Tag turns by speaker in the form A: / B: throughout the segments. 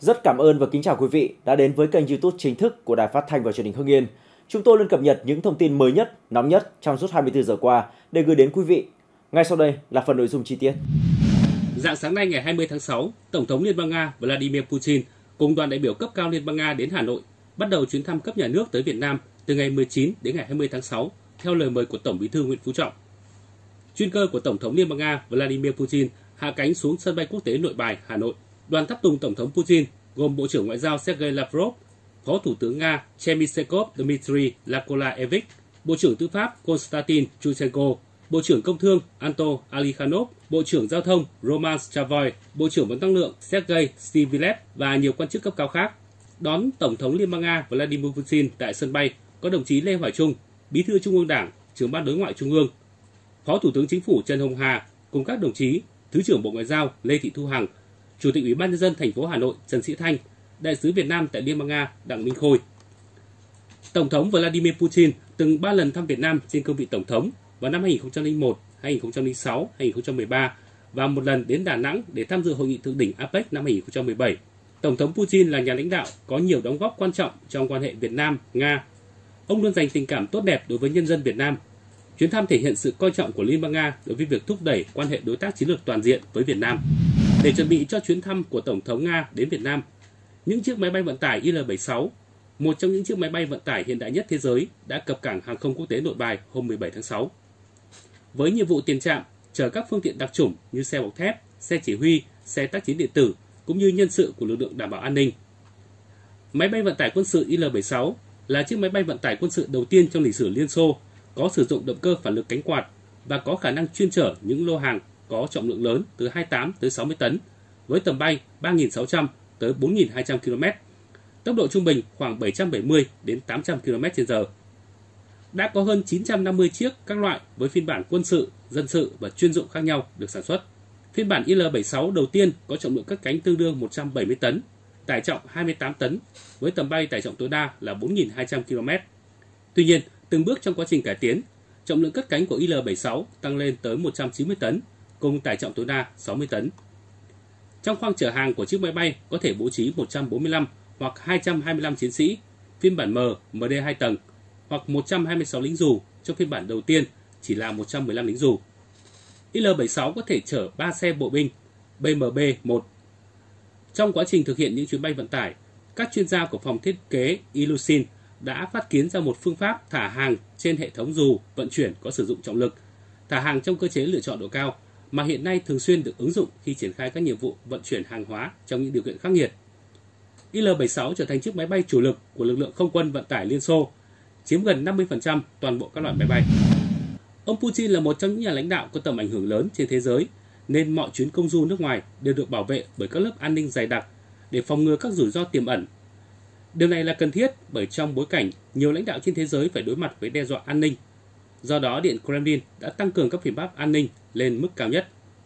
A: Rất cảm ơn và kính chào quý vị đã đến với kênh YouTube chính thức của Đài Phát thanh và Truyền hình Hưng Yên. Chúng tôi luôn cập nhật những thông tin mới nhất, nóng nhất trong suốt 24 giờ qua để gửi đến quý vị. Ngay sau đây là phần nội dung chi tiết.
B: Rạng sáng nay ngày 20 tháng 6, Tổng thống Liên bang Nga Vladimir Putin cùng đoàn đại biểu cấp cao Liên bang Nga đến Hà Nội, bắt đầu chuyến thăm cấp nhà nước tới Việt Nam từ ngày 19 đến ngày 20 tháng 6 theo lời mời của Tổng Bí thư Nguyễn Phú Trọng. Chuyên cơ của Tổng thống Liên bang Nga Vladimir Putin hạ cánh xuống sân bay quốc tế Nội Bài, Hà Nội. Đoàn tháp tùng Tổng thống Putin gồm Bộ trưởng Ngoại giao Sergei Lavrov, Phó Thủ tướng Nga Chemyshekov Dmitry Lakolaevich, Bộ trưởng Tư pháp Konstantin Chuchenko, Bộ trưởng Công thương Anto Alikhanov, Bộ trưởng Giao thông Roman Chavoy, Bộ trưởng Vận năng lượng Sergei Stivilev và nhiều quan chức cấp cao khác. Đón Tổng thống Liên bang Nga Vladimir Putin tại sân bay có đồng chí Lê Hoài Trung, Bí thư Trung ương Đảng, Trưởng ban Đối ngoại Trung ương, Phó Thủ tướng Chính phủ Trần Hồng Hà cùng các đồng chí Thứ trưởng Bộ Ngoại giao Lê Thị Thu Hằng, Chủ tịch Ủy ban nhân dân thành phố Hà Nội Trần Sĩ Thanh, Đại sứ Việt Nam tại Liên bang Nga Đặng Minh Khôi. Tổng thống Vladimir Putin từng 3 lần thăm Việt Nam trên cương vị tổng thống vào năm 2001, 2006, 2013 và một lần đến Đà Nẵng để tham dự hội nghị thượng đỉnh APEC năm 2017. Tổng thống Putin là nhà lãnh đạo có nhiều đóng góp quan trọng trong quan hệ Việt Nam-Nga. Ông luôn dành tình cảm tốt đẹp đối với nhân dân Việt Nam. Chuyến thăm thể hiện sự coi trọng của Liên bang Nga đối với việc thúc đẩy quan hệ đối tác chiến lược toàn diện với Việt Nam. Để chuẩn bị cho chuyến thăm của Tổng thống Nga đến Việt Nam, những chiếc máy bay vận tải Il-76, một trong những chiếc máy bay vận tải hiện đại nhất thế giới, đã cập cảng hàng không quốc tế Nội Bài hôm 17 tháng 6. Với nhiệm vụ tiền trạm, chở các phương tiện đặc chủng như xe bọc thép, xe chỉ huy, xe tác chiến điện tử, cũng như nhân sự của lực lượng đảm bảo an ninh. Máy bay vận tải quân sự Il-76 là chiếc máy bay vận tải quân sự đầu tiên trong lịch sử Liên Xô, có sử dụng động cơ phản lực cánh quạt và có khả năng chuyên chở những lô hàng có trọng lượng lớn từ 28 tới 60 tấn, với tầm bay 3.600 tới 4.200 km, tốc độ trung bình khoảng 770 đến 800 km/h. Đã có hơn 950 chiếc các loại với phiên bản quân sự, dân sự và chuyên dụng khác nhau được sản xuất. Phiên bản Il-76 đầu tiên có trọng lượng cất cánh tương đương 170 tấn, tải trọng 28 tấn, với tầm bay tải trọng tối đa là 4.200 km. Tuy nhiên, từng bước trong quá trình cải tiến, trọng lượng cất cánh của Il-76 tăng lên tới 190 tấn, cùng tải trọng tối đa 60 tấn. Trong khoang chở hàng của chiếc máy bay có thể bố trí 145 hoặc 225 chiến sĩ, phiên bản M, MD 2 tầng, hoặc 126 lính dù, trong phiên bản đầu tiên chỉ là 115 lính dù. Il-76 có thể chở 3 xe bộ binh BMB-1. Trong quá trình thực hiện những chuyến bay vận tải, các chuyên gia của phòng thiết kế Ilyushin đã phát kiến ra một phương pháp thả hàng trên hệ thống dù vận chuyển có sử dụng trọng lực, thả hàng trong cơ chế lựa chọn độ cao, mà hiện nay thường xuyên được ứng dụng khi triển khai các nhiệm vụ vận chuyển hàng hóa trong những điều kiện khắc nghiệt. Il-76 trở thành chiếc máy bay chủ lực của lực lượng không quân vận tải Liên Xô, chiếm gần 50% toàn bộ các loại máy bay. Ông Putin là một trong những nhà lãnh đạo có tầm ảnh hưởng lớn trên thế giới, nên mọi chuyến công du nước ngoài đều được bảo vệ bởi các lớp an ninh dày đặc để phòng ngừa các rủi ro tiềm ẩn. Điều này là cần thiết bởi trong bối cảnh nhiều lãnh đạo trên thế giới phải đối mặt với đe dọa an ninh. Do đó, Điện Kremlin đã tăng cường các biện pháp an ninh lên mức cao nhất.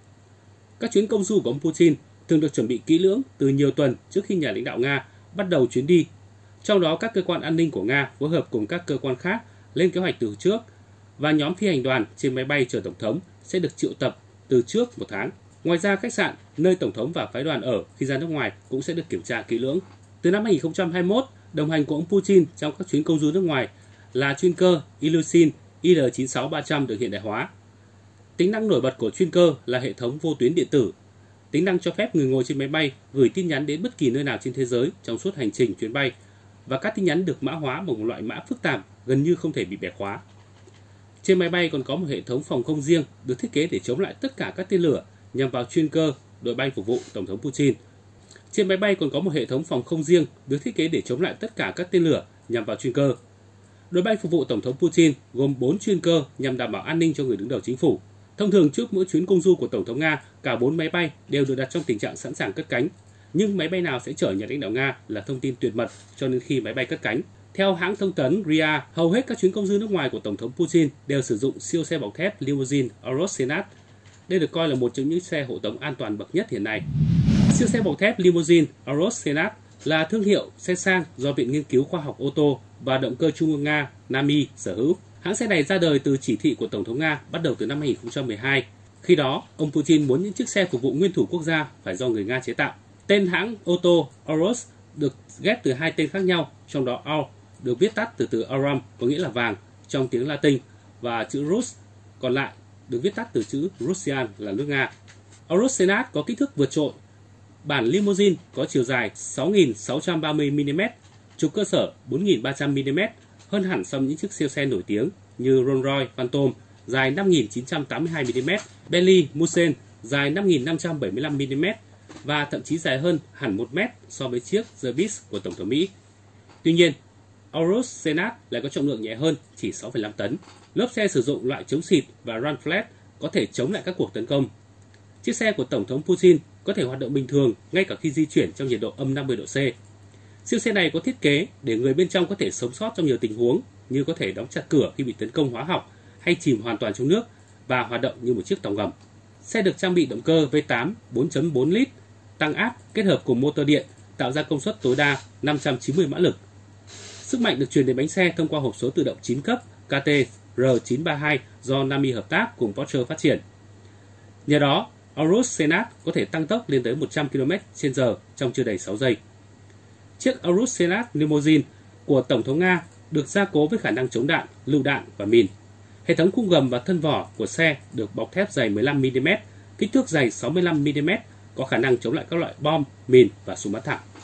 B: Các chuyến công du của ông Putin thường được chuẩn bị kỹ lưỡng từ nhiều tuần trước khi nhà lãnh đạo Nga bắt đầu chuyến đi. Trong đó, các cơ quan an ninh của Nga phối hợp cùng các cơ quan khác lên kế hoạch từ trước, và nhóm phi hành đoàn trên máy bay chở Tổng thống sẽ được triệu tập từ trước một tháng. Ngoài ra, khách sạn nơi Tổng thống và phái đoàn ở khi ra nước ngoài cũng sẽ được kiểm tra kỹ lưỡng. Từ năm 2021, đồng hành của ông Putin trong các chuyến công du nước ngoài là chuyên cơ Ilyushin Il-96-300 được hiện đại hóa. Tính năng nổi bật của chuyên cơ là hệ thống vô tuyến điện tử. Tính năng cho phép người ngồi trên máy bay gửi tin nhắn đến bất kỳ nơi nào trên thế giới trong suốt hành trình chuyến bay, và các tin nhắn được mã hóa bằng một loại mã phức tạp gần như không thể bị bẻ khóa. Trên máy bay còn có một hệ thống phòng không riêng được thiết kế để chống lại tất cả các tên lửa nhằm vào chuyên cơ, đội bay phục vụ Tổng thống Putin. Trên máy bay còn có một hệ thống phòng không riêng được thiết kế để chống lại tất cả các tên lửa nhằm vào chuyên cơ. Đội bay phục vụ Tổng thống Putin gồm 4 chuyên cơ nhằm đảm bảo an ninh cho người đứng đầu chính phủ. Thông thường trước mỗi chuyến công du của Tổng thống Nga, cả 4 máy bay đều được đặt trong tình trạng sẵn sàng cất cánh. Nhưng máy bay nào sẽ chở nhà lãnh đạo Nga là thông tin tuyệt mật cho đến khi máy bay cất cánh. Theo hãng thông tấn RIA, hầu hết các chuyến công du nước ngoài của Tổng thống Putin đều sử dụng siêu xe bọc thép limousine Aros Senat. Đây được coi là một trong những xe hộ tống an toàn bậc nhất hiện nay. Siêu xe bọc thép limousine Aros Senat là thương hiệu xe sang do Viện Nghiên cứu Khoa học ô tô và Động cơ Trung ương Nga NAMI sở hữu. Hãng xe này ra đời từ chỉ thị của Tổng thống Nga bắt đầu từ năm 2012. Khi đó, ông Putin muốn những chiếc xe phục vụ nguyên thủ quốc gia phải do người Nga chế tạo. Tên hãng ô tô Urus được ghép từ hai tên khác nhau, trong đó Ur được viết tắt từ aurum có nghĩa là vàng trong tiếng Latin và chữ Rus còn lại được viết tắt từ chữ Russian là nước Nga. Urus Senat có kích thước vượt trội. Bản limousine có chiều dài 6.630 mm, trục cơ sở 4.300 mm, hơn hẳn so với những chiếc siêu xe nổi tiếng như Rolls-Royce Phantom dài 5.982 mm, Bentley Mulsanne dài 5.575 mm và thậm chí dài hơn hẳn 1 mét so với chiếc The Beast của Tổng thống Mỹ. Tuy nhiên, Urus Senat lại có trọng lượng nhẹ hơn, chỉ 6,5 tấn. Lốp xe sử dụng loại chống xịt và run flat có thể chống lại các cuộc tấn công. Chiếc xe của Tổng thống Putin có thể hoạt động bình thường ngay cả khi di chuyển trong nhiệt độ âm 50 độ C. Siêu xe này có thiết kế để người bên trong có thể sống sót trong nhiều tình huống như có thể đóng chặt cửa khi bị tấn công hóa học hay chìm hoàn toàn trong nước và hoạt động như một chiếc tàu ngầm. Xe được trang bị động cơ V8 4.4 lít tăng áp kết hợp cùng motor điện tạo ra công suất tối đa 590 mã lực. Sức mạnh được truyền đến bánh xe thông qua hộp số tự động 9 cấp KT R932 do Nami hợp tác cùng Porsche phát triển. Nhờ đó, Urus Senat có thể tăng tốc lên tới 100 km/h trong chưa đầy 6 giây. Chiếc Urus Senat Limousine của Tổng thống Nga được gia cố với khả năng chống đạn, lựu đạn và mìn. Hệ thống khung gầm và thân vỏ của xe được bọc thép dày 15 mm, kích thước dày 65 mm, có khả năng chống lại các loại bom, mìn và súng bắn thẳng.